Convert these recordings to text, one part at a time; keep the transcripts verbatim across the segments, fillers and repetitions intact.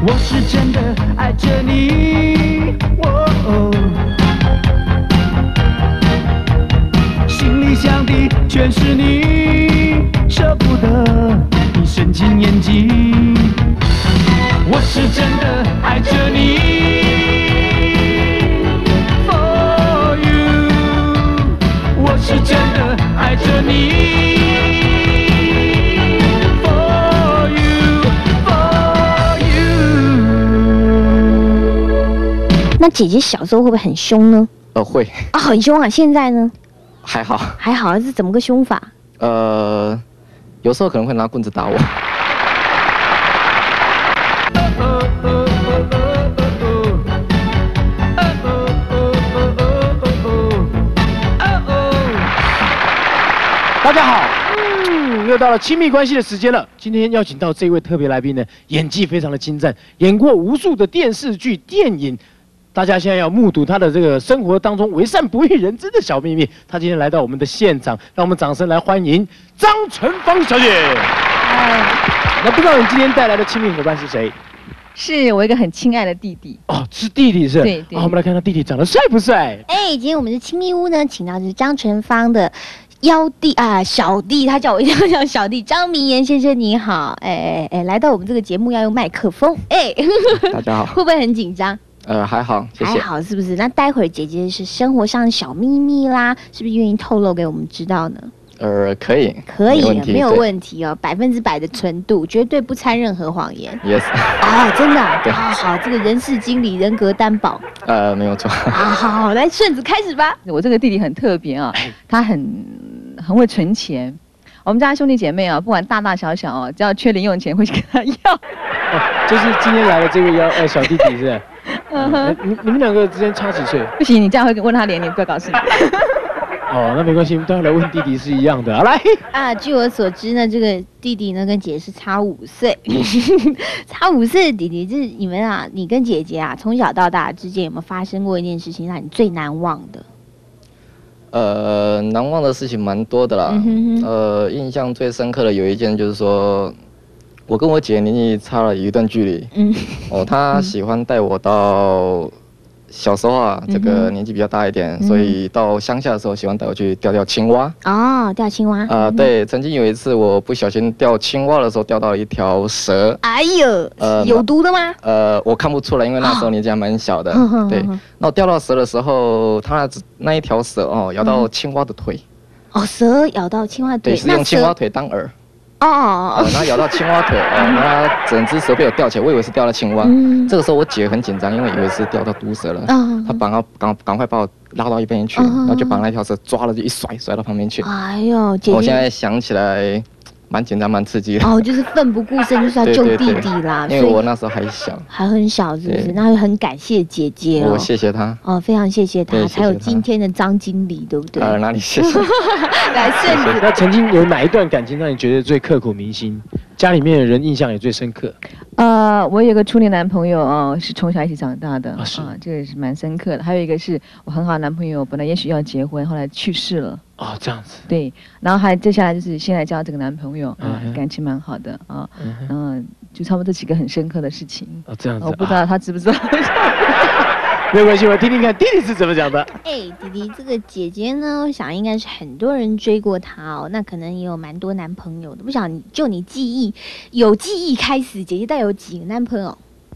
我是真的爱着你，哦哦，心里想的全是你，舍不得你深进眼睛。我是真的爱着你 ，For you， 我是真的爱着你。 那姐姐小时候会不会很凶呢？ 呃，会啊，很凶啊！现在呢？ 还好， 还好，是怎么个凶法？ 呃，有时候可能会拿棍子打我。 大家好，嗯，又到了亲密关系的时间了。今天邀请到这位特别来宾呢，演技非常的精湛，演过无数的电视剧、电影。 大家现在要目睹他的这个生活当中为善不欲人知的小秘密。他今天来到我们的现场，让我们掌声来欢迎张纯芳小姐。那不知道你今天带来的亲密伙伴是谁？ 是我一个很亲爱的弟弟。 哦，是弟弟是？ 对对。 好，我们来看看弟弟长得帅不帅？ 哎，今天我们的亲密屋呢，请到的是张纯芳的幺弟啊，小弟，他叫我一定要叫小弟张明言先生，你好。哎哎哎，来到我们这个节目要用麦克风，哎， 大家好。 会不会很紧张？ 呃，还好，谢谢。 还好，是不是？那待会儿姐姐是生活上的小秘密啦，是不是愿意透露给我们知道呢？ 呃，可以， 可以， 没, 没有问题哦，百分之百的纯度，绝对不掺任何谎言。 Yes。 哦，真的、啊？ 对。 好好，这个人事经理人格担保。 呃，没有错。 好好好，来顺子开始吧。 我这个弟弟很特别啊，他很很会存钱。我们家兄弟姐妹啊，不管大大小小哦，只要缺零用钱会去跟他要。 哦，就是今天来的这位幺呃小弟弟是。 嗯，你你们两个之间差几岁？ 不行，你这样会问他年龄，不要搞事。 哦，那没关系，待会来问弟弟是一样的。好来啊，据我所知呢，这个弟弟呢跟姐姐是差五岁，差五岁的弟弟，就是你们啊，你跟姐姐啊，从小到大之间有没有发生过一件事情让你最难忘的？ 呃，难忘的事情蛮多的啦。嗯、哼哼呃，印象最深刻的有一件就是说。 我跟我姐年纪差了一段距离，嗯，哦，她喜欢带我到小时候啊，嗯、这个年纪比较大一点，嗯、所以到乡下的时候喜欢带我去钓钓青蛙。 哦，钓青蛙。啊、 呃，对，曾经有一次我不小心钓青蛙的时候钓到了一条蛇。 哎呦，呃，有毒的吗？ 呃，我看不出来，因为那时候年纪还蛮小的。哦、对，那我钓到蛇的时候，它那一条蛇哦咬到青蛙的腿。 哦，蛇咬到青蛙腿， 对，是用青蛙腿当饵。 哦哦哦，然后咬到青蛙腿，哦，然后整只蛇被我吊起来，我以为是钓到青蛙。嗯、这个时候我姐很紧张，因为以为是钓到毒蛇了。嗯、她赶赶赶快把我拉到一边去，嗯、然后就把那条蛇抓了，就一甩甩到旁边去。 哎呦，姐姐， 我现在想起来。 蛮紧张，蛮刺激的。 哦，就是奋不顾身，就是要救弟弟啦。 对对对因为我那时候还小， 还很小，是不是？那很感谢姐姐哦。我谢谢她。 哦，非常谢谢她，才有今天的张经理，对不对？ 呃，哪里谢谢？ 来，顺子。 那曾经有哪一段感情让你觉得最刻骨铭心？家里面的人印象也最深刻？ 呃，我有个初恋男朋友哦，是从小一起长大的啊，是啊，这个是蛮深刻的。还有一个是我很好的男朋友，本来也许要结婚，后来去世了。 哦，这样子。 对，然后还接下来就是现在交这个男朋友啊，嗯、感情蛮好的啊，嗯、然后就差不多这几个很深刻的事情。 哦，这样子。 我不知道他知不知道。 没有关系，我听听看弟弟是怎么讲的。 哎，弟弟，这个姐姐呢，我想应该是很多人追过她哦，那可能也有蛮多男朋友的。不晓得你就你记忆有记忆开始，姐姐带有几个男朋友？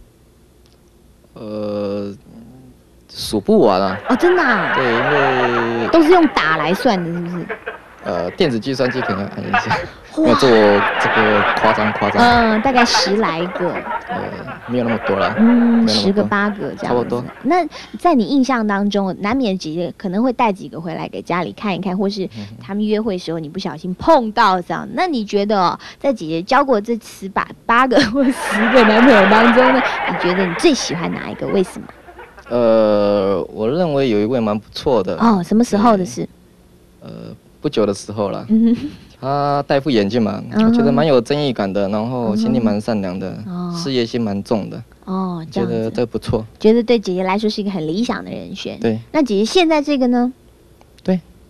呃。 数不完啊！ 哦，真的、啊？ 对，因为都是用打来算的，是不是？ 呃，电子计算机可能很影响，没有做这个夸张夸张。 嗯，大概十来个。 呃，没有那么多了。 嗯，十个八个这样。 差不多。 那在你印象当中，难免姐姐可能会带几个回来给家里看一看，或是他们约会的时候你不小心碰到这样。那你觉得、哦，在姐姐交过这十把八个或十个男朋友当中呢，你觉得你最喜欢哪一个？为什么？ 呃，我认为有一位蛮不错的哦。什么时候的事？ 呃，不久的时候了。嗯、他戴副眼镜嘛，嗯、我觉得蛮有正义感的，然后心地蛮善良的，嗯、事业心蛮重的。 哦，这样子。 觉得这不错。 觉得对姐姐来说是一个很理想的人选。 对。 那姐姐现在这个呢？ 对，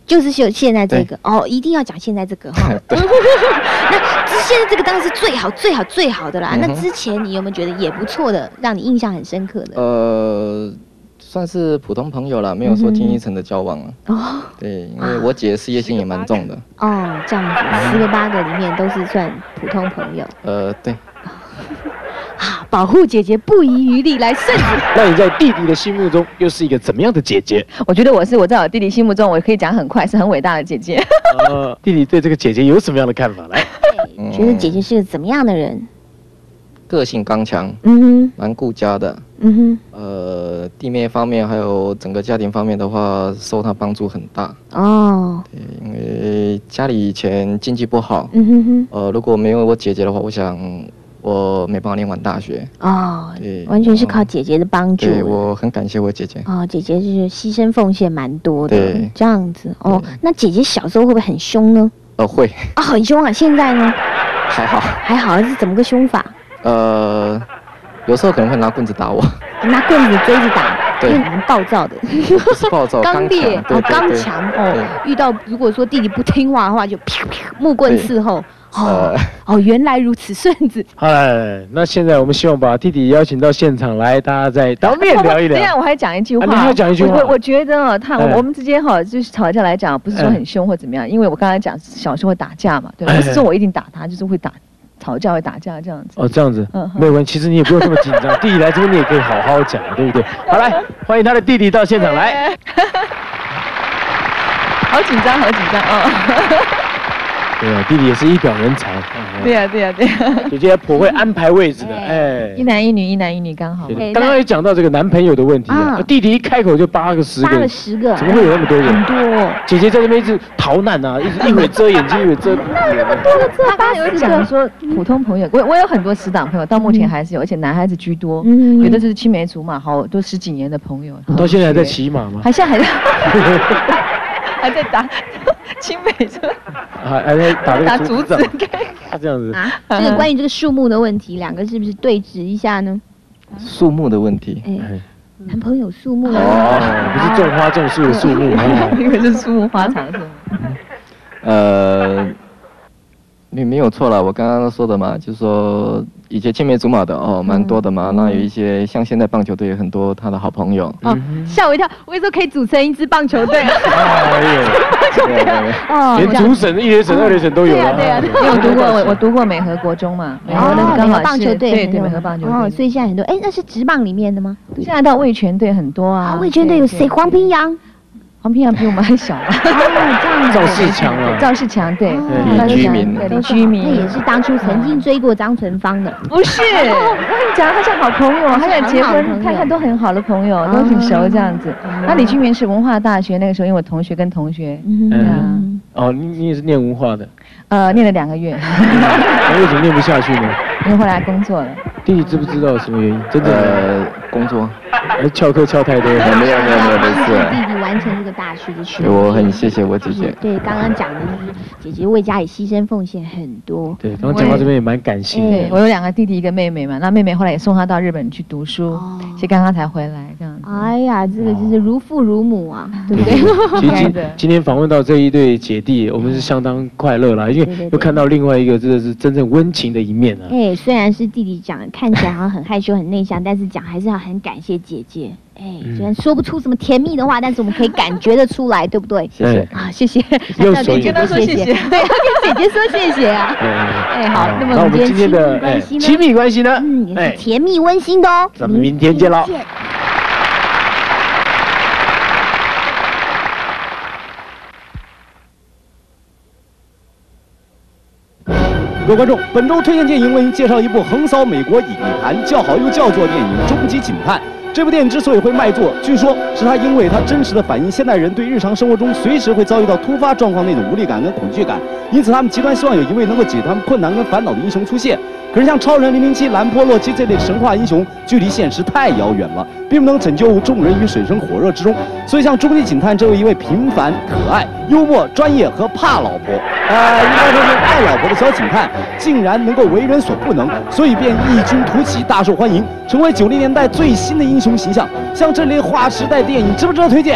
就是现现在这个哦，一定要讲现在这个哈。那现在这个当然是最好、最好、最好的啦。嗯、那之前你有没有觉得也不错的，让你印象很深刻的？ 呃，算是普通朋友啦，没有说近一层的交往了。哦、嗯，对，因为我姐事业心也蛮重的。 哦，这样子，十个八个里面都是算普通朋友。 呃，对。 啊，保护姐姐不遗余力来胜子。 那你在弟弟的心目中又是一个怎么样的姐姐？ 我觉得我是我在我弟弟心目中，我可以讲很快，是很伟大的姐姐。 呃，弟弟对这个姐姐有什么样的看法？来， 嗯、觉得姐姐是个怎么样的人？ 个性刚强， 嗯哼， 蛮顾家的， 嗯哼，呃，弟妹方面还有整个家庭方面的话，受她帮助很大。 哦， 对，因为家里以前经济不好， 嗯哼哼， 呃，如果没有我姐姐的话，我想。我没办法念完大学哦，对，完全是靠姐姐的帮助。 对，我很感谢我姐姐。 哦，姐姐是牺牲奉献蛮多的， 对， 这样子哦。那姐姐小时候会不会很凶呢？ 呃，会。 啊，很凶啊！现在呢？ 还好。 还好，是怎么个凶法？ 呃，有时候可能会拿棍子打我。 拿棍子追着打， 对， 蛮暴躁的。 不是暴躁， 刚烈哦，刚强哦。遇到如果说弟弟不听话的话，就啪啪木棍伺候。哦哦，原来如此，顺子。 哎，那现在我们希望把弟弟邀请到现场来，大家再当面聊一聊。 这样我还讲一句话， 你还要讲一句话。 我我觉得哦，他我们之间哈，就是吵架来讲，不是说很凶或怎么样，因为我刚才讲小时候会打架嘛，对吧？不是说我一定打他，就是会打。吵架会打架这样子哦，这样子，嗯，没有关系。其实你也不用这么紧张，弟弟来这边你也可以好好讲，对不对？好，来欢迎他的弟弟到现场来。 好紧张，好紧张哦。 对啊，弟弟也是一表人才。 对呀，对呀，对呀。 姐姐颇会安排位置的，哎， 一男一女，一男一女刚好。 刚刚也讲到这个男朋友的问题啊，弟弟一开口就八个十个， 八个十个， 怎么会有那么多人？ 很多。 姐姐在这边一直逃难啊，一直一会遮眼睛，一会遮。 那那么多的，这八有讲说普通朋友，我我有很多死党朋友，到目前还是有，而且男孩子居多，有的是青梅竹马，好都十几年的朋友。 到现在还在骑马吗？ 还现在还在。还在打青梅竹， 还还在打打竹子， 他这样子啊。这个关于这个树木的问题，两个是不是对峙一下呢？ 树木的问题， 哎，男朋友树木哦，不是种花种树的树木， 因为是树木花场是吗？ 呃，你没有错了，我刚刚说的嘛，就是说。以前青梅竹马的哦，蛮多的嘛。嗯、那有一些像现在棒球队有很多他的好朋友。 哦，吓我一跳！我跟你说可以组成一支棒球队。 哦，连主审、一垒审、二垒审都有啊。 对呀，对呀。因为我读过，我我读过美和国中嘛，美和那刚好棒球队， 对对，美和棒球队。 哦，所以现在很多，哎，那是职棒里面的吗？ 现在到味全队很多啊。 味全队有谁？黄平洋。 黄平洋比我们还小啊！ 哦，这样子。 赵世强啊， 赵世强对， 李居明， 李居明， 他也是当初曾经追过张纯芳的。 不是，我跟你讲，他是好朋友，他想结婚，看看都很好的朋友，都挺熟这样子。那李居明是文化大学那个时候，因为我同学跟同学， 嗯，哦，你你也是念文化的， 呃，念了两个月。 那为什么念不下去呢？ 因为后来工作了。 弟弟知不知道什么原因？真的呃，工作， 翘课翘太多。 没有没有没有没事。 弟弟完成这个大学的学业。 我很谢谢我姐姐。 对，刚刚讲的就是姐姐为家里牺牲奉献很多。 对，刚刚讲到这边也蛮感谢的。 对，我有两个弟弟一个妹妹嘛，那妹妹后来也送她到日本去读书，所以刚刚才回来这样子。 哎呀，这个就是如父如母啊，对不对？ 其实今今天访问到这一对姐弟，我们是相当快乐啦，因为又看到另外一个真的是真正温情的一面啊。 哎，虽然是弟弟讲，看起来好像很害羞很内向，但是讲还是要很感谢姐姐。哎，虽然说不出什么甜蜜的话，但是我们可以感觉得出来，对不对？ 谢谢啊，谢谢。 要跟姐姐说谢谢， 对，要跟姐姐说谢谢啊。哎，好，那么我们今天的关系呢？ 亲密关系呢？ 嗯，也是甜蜜温馨的哦。 咱们明天见喽。 各位观众，本周推荐电影为您介绍一部横扫美国影坛叫好又叫座电影《终极警探》。这部电影之所以会卖座，据说是它因为它真实的反映现代人对日常生活中随时会遭遇到突发状况那种无力感跟恐惧感，因此他们极端希望有一位能够解他们困难跟烦恼的英雄出现。可是像超人、零零七、兰坡、洛基这类神话英雄，距离现实太遥远了，并不能拯救众人于水深火热之中。所以像终极警探这位一位平凡、可爱、幽默、专业和怕老婆，呃，应该说是爱老婆的小警探，竟然能够为人所不能，所以便异军突起，大受欢迎，成为九零年代最新的英雄形象。像这类划时代电影，值不值得推荐？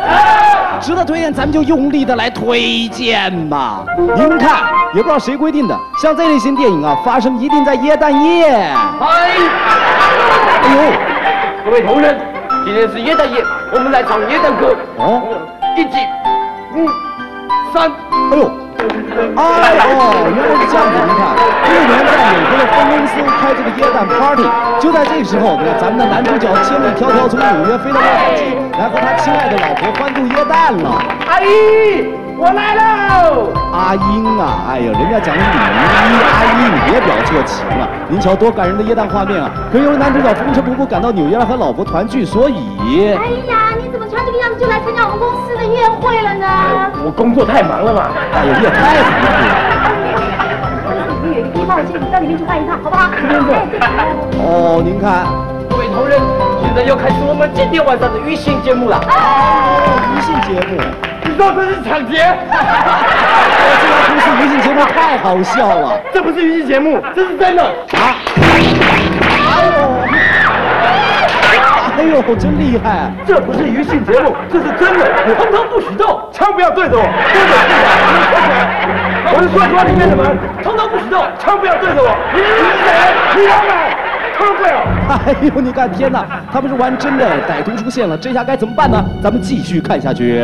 值得推荐，咱们就用力的来推荐吧。您看，也不知道谁规定的，像这类型电影啊，发生一定在耶诞夜。 哎， 哎呦， 各位同仁，今天是耶诞夜，我们来唱耶诞歌。 哦， 一起，五、三， 哎呦。哎哦，原来是这样子！你看，去年在美国的分公司开这个耶诞 party， 就在这个时候，你看咱们的男主角千里迢迢从纽约飞到洛杉矶，来和他亲爱的老婆欢度耶诞了。 阿姨，我来喽！ 阿英啊，哎呀，人家讲礼仪，阿姨你别表错情了。您瞧多感人的耶诞画面啊！可由于男主角风尘仆仆赶到纽约来和老婆团聚，所以…… 哎呀，你怎么穿这个样子就来参加我们公司的宴会了呢？ 我工作太忙了嘛。 哎呀，你也太糊涂了。 里面有一个地方的镜子，到里面去换一套，好不好？ 哦，您看， 各位同仁，现在要开始我们今天晚上的娱性节目了。 哦，娱性节目。 你说这是抢劫？ 这家公司娱性节目太好笑了。 这不是娱性节目，这是真的。 啊！哎呦！哎呦，真厉害！ 这不是娱性节目，这是真的，通通不许动，枪不要对着我，对着我，我是说说里面的门，通通不许动，枪不要对着我。你是谁？你老板，通不了。 哎呦，你看，天哪，他们是玩真的，歹徒出现了，这下该怎么办呢？咱们继续看下去。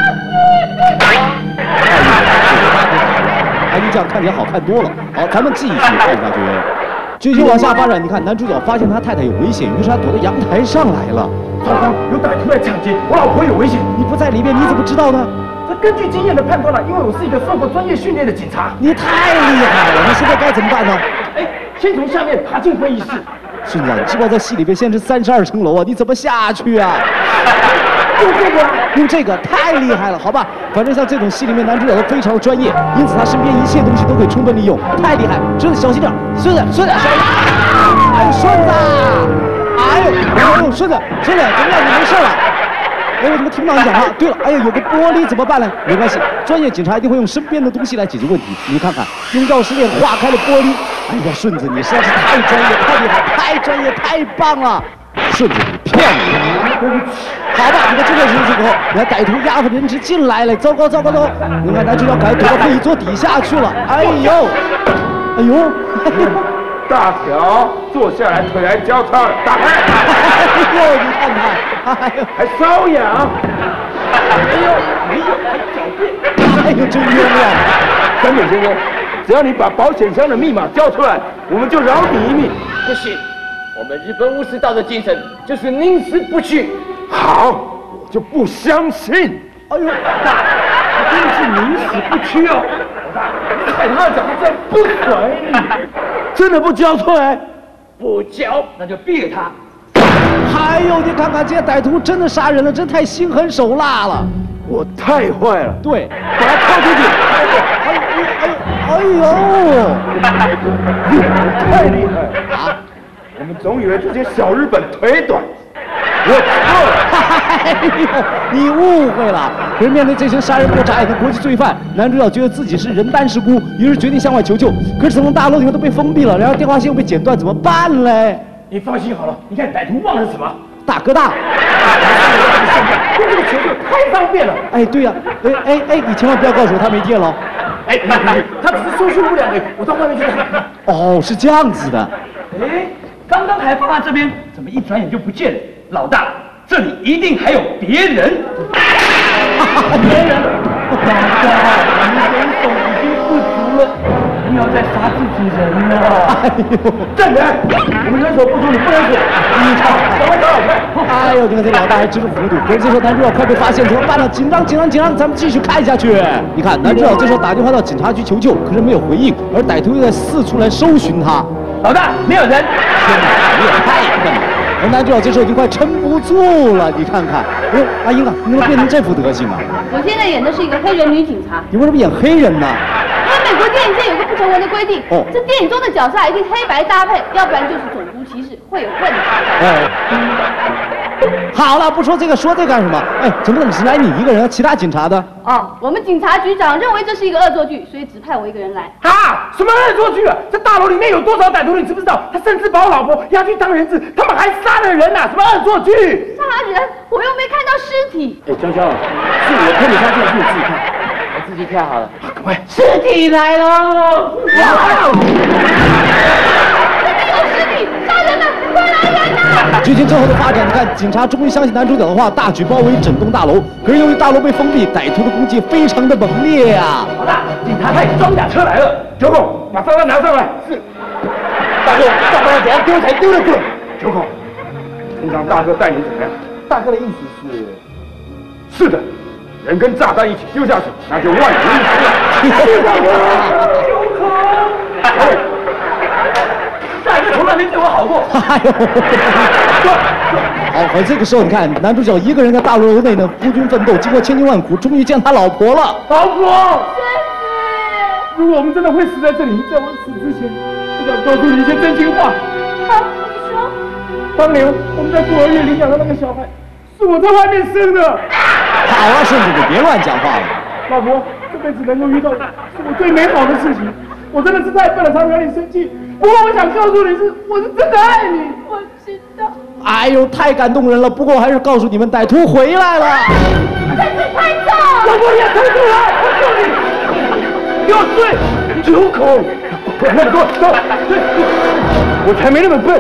哎，你这样看起来好看多了。好，咱们继续看下去。剧情往下发展，你看男主角发现他太太有危险，于是他躲到阳台上来了。 糟糕，有歹徒来抢劫，我老婆有危险。 你不在里面，你怎么知道呢？ 这根据经验的判断了，因为我是一个受过专业训练的警察。 你太厉害了！那现在该怎么办呢？ 哎，先从下面爬进会议室。 顺子，你知不知道在戏里边现在是三十二层楼啊？你怎么下去啊？ 用这个， 用这个太厉害了，好吧？反正像这种戏里面男主角都非常的专业，因此他身边一切东西都可以充分利用，太厉害！顺子小心点，顺子，顺子，哎呦，顺子，哎呦，哎呦，顺子，顺子，怎么样？你没事吧？哎，我怎么听不到你讲话？对了，哎呀，有个玻璃怎么办呢？没关系，专业警察一定会用身边的东西来解决问题。你看看，用钥匙链划开了玻璃。哎呀，顺子，你实在是太专业、太厉害、太专业、太棒了！顺子，你骗我！好吧，你看就在这个时候，你看歹徒押着人质进来了，糟糕糟糕糟糕！你看男主角赶快躲到会议桌底下去了。哎呦，哎呦， 大条，坐下来，腿来交叉，打开。 哎呦，你看看，哎呦， 还瘙痒。哎呦，没有，还狡辩。 哎呦，真冤枉！ 三本先生，只要你把保险箱的密码交出来，我们就饶你一命。不行，我们日本武士道的精神就是宁死不屈。好，我就不相信。哎呦，老大，他真的是宁死不屈哦。老大，你踩他的脚，他真不甩你。真的不交出来？不交，那就毙了他。 哎呦，你看看这些歹徒真的杀人了，真太心狠手辣了。 我太坏了。 对， 把他铐出去。 哎呦，哎呦，哎呦， 太厉害啊！我们总以为这些小日本腿短。我错了， 哎呦，你误会了。可是面对这群杀人不眨眼的国际罪犯，男主角觉得自己是人单势孤，于是决定向外求救。可是整栋大楼里面都被封闭了，然后电话线又被剪断，怎么办嘞？ 你放心好了，你看歹徒忘了什么？ 大哥大。 用这个求救太方便了。 哎，对呀、啊，哎哎哎，你千万不要告诉我他没电了。 哎，他只是收讯不良而已，我到外面去看。 哦，是这样子的。 哎，刚刚还放在这边，怎么一转眼就不见了？老大，这里一定还有别人。别人？老大，我们人手已经不足了，不要再杀自己人了。 哎呦， 站人！我们人手不足，你不能死。你看，赶快找我看。 哎呦，你看这老大还真是糊涂。可是这时候男主角快被发现，怎么办呢？紧张，紧张，紧张！咱们继续看下去。你看，男主角这时候打电话到警察局求救，可是没有回应，而歹徒又在四处来搜寻他。 老大，没有人。天哪，你也太笨了！而男主角这时候已经快撑不住了，你看看，哎呦，阿英啊，你怎么变成这副德行啊？ 我现在演的是一个黑人女警察。 你为什么演黑人呢？ 因为美国电影界有个不成文的规定， 哦， 这电影中的角色一定黑白搭配，要不然就是种族歧视，会有问题。 哎，好了，不说这个，说这干什么？哎，怎么只来你一个人？其他警察的？ 哦，我们警察局长认为这是一个恶作剧，所以只派我一个人来。 啊，什么恶作剧啊？这大楼里面有多少歹徒，你知不知道？他甚至把我老婆押去当人质，他们还杀了人呐、啊！什么恶作剧？ 杀他人，我又没看到尸体。 哎，娇娇，是我推你下去，还是你自己看？ 我自己跳好了。 赶快！ 尸体来了！哇！这边有尸体，杀人了！快来人呐！ 剧情之后的发展，你看，警察终于相信男主角的话，大举包围整栋大楼。可是由于大楼被封闭，歹徒的攻击非常的猛烈啊！ 老大，警察派装甲车来了，九孔，把炸弹拿上来。是。大哥，炸弹要怎样丢才丢得准？九孔，通常大哥带你怎么样？大哥的意思是？是的，人跟炸弹一起丢下去，那就万无一失了。是大哥，九孔。哎，大哥从来没对我好过。 哎呦！好，而这个时候你看，男主角一个人在大楼内呢孤军奋斗，经过千辛万苦，终于见他老婆了。 老婆，如果我们真的会死在这里，在我死之前，我想告诉你一些真心话。 好，你说。 当年我们在孤儿院领养的那个小孩，是我在外面生的。 好啊，顺子，你别乱讲话了。 老婆，这辈子能够遇到你，是我最美好的事情。我真的是太笨了，才惹你生气。不过我想告诉你是，我是真的爱你。 我知道。 哎呦，太感动人了！不过我还是告诉你们，歹徒回来了。 真是太重！ 老婆也撑住了，我救你！给我睡！九孔，快那么多，走！对，我才没那么笨。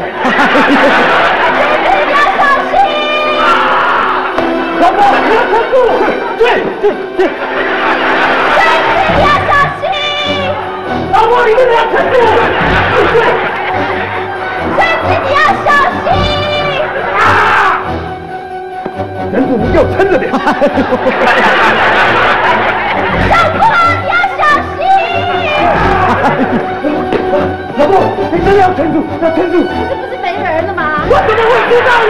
你要小心！ 老婆，你要撑住！对对对。 你要小心！ 老婆，你真的要撑住！对。 甚至你要小心！ 人子，你给我撑着点！ 小婆，你要小心！ 老婆，你真的要撑住，要撑住！ 这不是没人了吗？ 我怎么会知道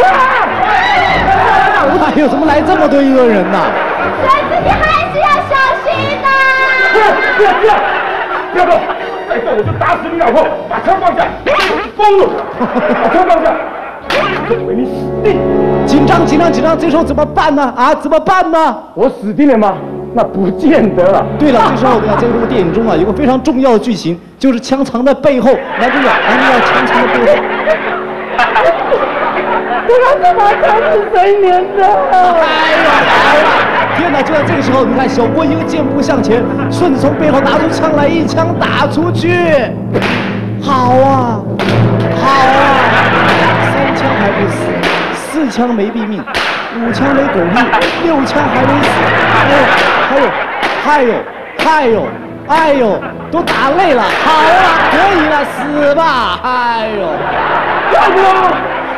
呢？ 哎呦，怎么来这么多一个人呢？ 孙子，你还是要小心呐！ 不要不要不要！不要动！再动我就打死你老婆！把枪放下！疯了！把枪放下！认为你死定！ 紧张紧张紧张，这时候怎么办呢？啊，怎么办呢？ 我死定了吗？那不见得了。 对了，这时候呢，在这部电影中啊，有个非常重要的剧情，就是枪藏在背后，男主角男主角枪藏在背后。 这个是把枪是谁粘的？ 哎呀，来了！天哪！就在这个时候，你看小郭一个箭步向前，顺子从背后拿出枪来，一枪打出去。好啊，好啊！三枪还不死，四枪没毙命，五枪没狗命，六枪还没死。还有，还有，还有，哎呦，都打累了。好啊，可以了，死吧！哎呦， 要不？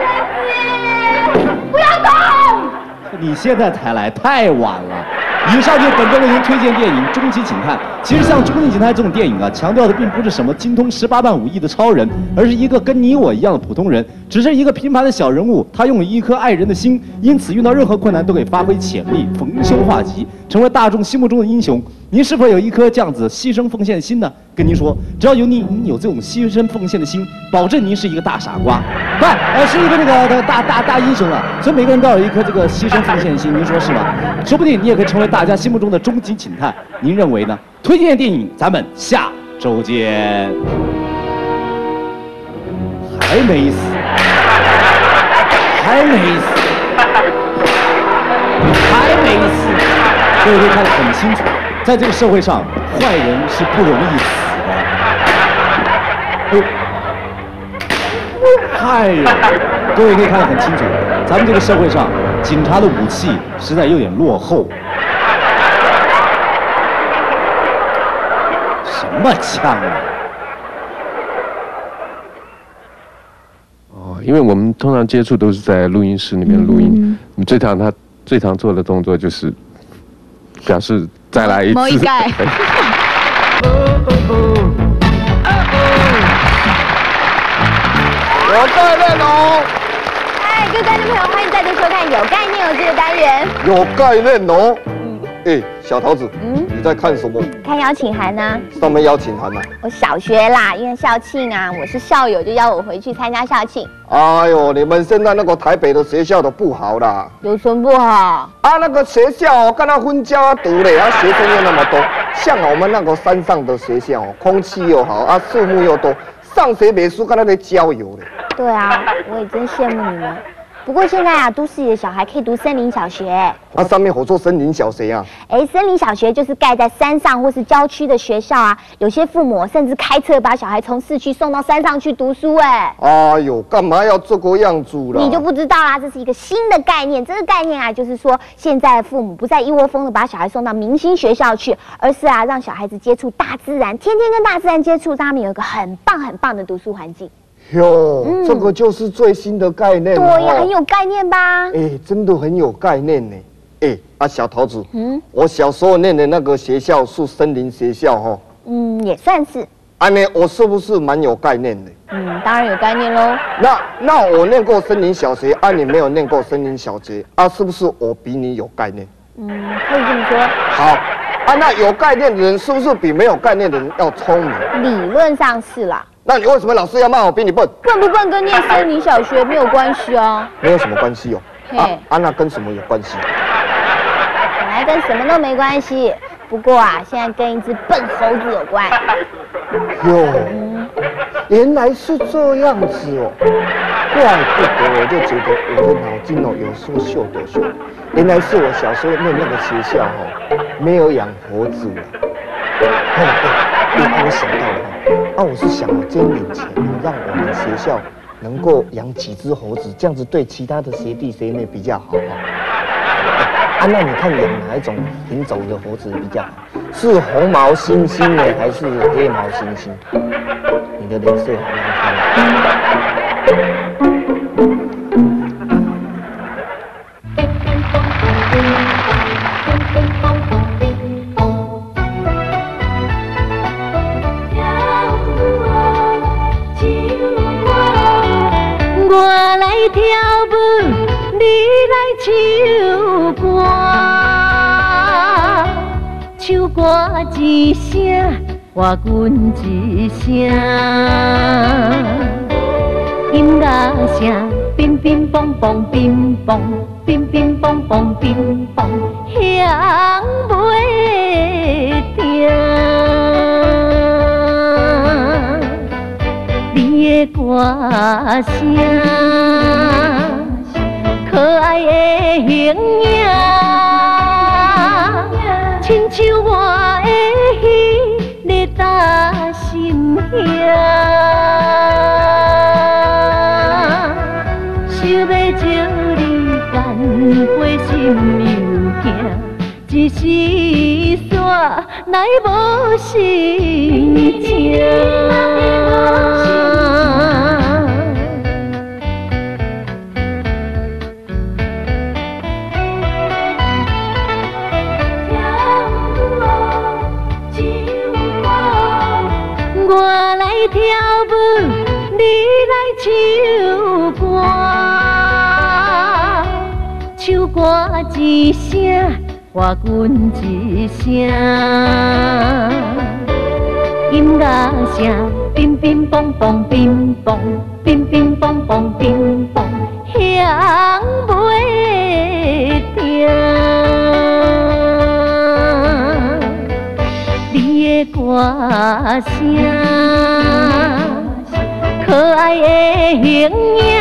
不要动！ 你现在才来，太晚了。以上就是本周为您推荐电影《终极警探》。其实像《终极警探》这种电影啊，强调的并不是什么精通十八般武艺的超人，而是一个跟你我一样的普通人，只是一个平凡的小人物。他拥有一颗爱人的心，因此遇到任何困难都可以发挥潜力，逢凶化吉，成为大众心目中的英雄。您是否有一颗这样子牺牲奉献的心呢？跟您说，只要有你，您有这种牺牲奉献的心，保证您是一个大傻瓜，不，呃，是一个这个大大大英雄了。所以每个人都要有一颗这个牺牲奉献的心，您说是吗？说不定你也可以成为大家心目中的终极警探，您认为呢？推荐电影，咱们下周见。还没死，还没死，还没死。各位可以看得很清楚，在这个社会上，坏人是不容易死的。哎呦，各位可以看得很清楚，咱们这个社会上，警察的武器实在有点落后。什么枪啊？ 哦，因为我们通常接触都是在录音室里面录音，嗯、我们最常他最常做的动作就是表示再来一次。 某一盖。 有概念哦！ 嗨，各位观众朋友，欢迎再度收看《有概念哦》这个单元。 有概念哦！嗯，哎，小桃子，嗯，你在看什么？ 看邀请函呢。 上面邀请函呢？ 我小学啦，因为校庆啊，我是校友，就邀我回去参加校庆。 哎呦，你们现在那个台北的学校都不好啦。 有什么不好？ 啊，那个学校哦，跟那分家读嘞，啊，学生又那么多。像我们那个山上的学校，空气又好，啊，树木又多。上学没书，跟那在郊游嘞。 对啊，我也真羡慕你们。 不过现在啊，都市里的小孩可以读森林小学。 那、啊、上面我做森林小学啊。 哎，森林小学就是盖在山上或是郊区的学校啊。有些父母甚至开车把小孩从市区送到山上去读书。哎， 哎呦，干嘛要这个样子啦？ 你就不知道啦，这是一个新的概念。这个概念啊，就是说现在父母不再一窝蜂的把小孩送到明星学校去，而是啊，让小孩子接触大自然，天天跟大自然接触，让他们有一个很棒很棒的读书环境。 哟，嗯、这个就是最新的概念。 对呀，很有概念吧？ 哎，真的很有概念呢。哎，啊，小桃子，嗯，我小时候念的那个学校是森林学校哈。 嗯，也算是。 啊，呢，我是不是蛮有概念的？ 嗯，当然有概念喽。 那那我念过森林小学，啊，你没有念过森林小学，啊，是不是我比你有概念？ 嗯，可以这么说。 好，啊，那有概念的人是不是比没有概念的人要聪明？ 理论上是啦。 那你为什么老师要骂我比你笨？ 笨不笨跟念森林小学没有关系啊。 没有什么关系哦。啊啊，那跟什么有关系？ 本来跟什么都没关系，不过啊，现在跟一只笨猴子有关。 哟，嗯、原来是这样子哦，怪不得我就觉得我的脑筋哦有时候秀逗秀。原来是我小时候念那个学校哦，没有养猴子啊。哦哦，让我想到了哦，啊，我是想我今年前让我们学校能够养几只猴子，这样子对其他的学弟学妹比较好哈。啊，那你看养哪一种品种的猴子比较好？是红毛猩猩呢，还是黑毛猩猩？你的脸色好难看。 我来跳舞，你来唱歌，唱歌一声，我阮一声，音乐声，乒乒乓乓，乒乓，乒乒乓乓，乒乓，响袂停。你的歌声，可爱的形影，亲像我的彼咧打心遐。想要招你干杯心又惊，一时煞来无心情。跳舞，你来唱歌，唱歌一声，我阮一声，音乐声，乒乒乓乓，乒乓，乒乒乓乓，乒乓，响袂停。你的歌声，可爱的形影，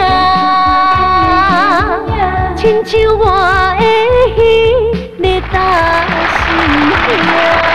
亲像我的彼咧打心遐。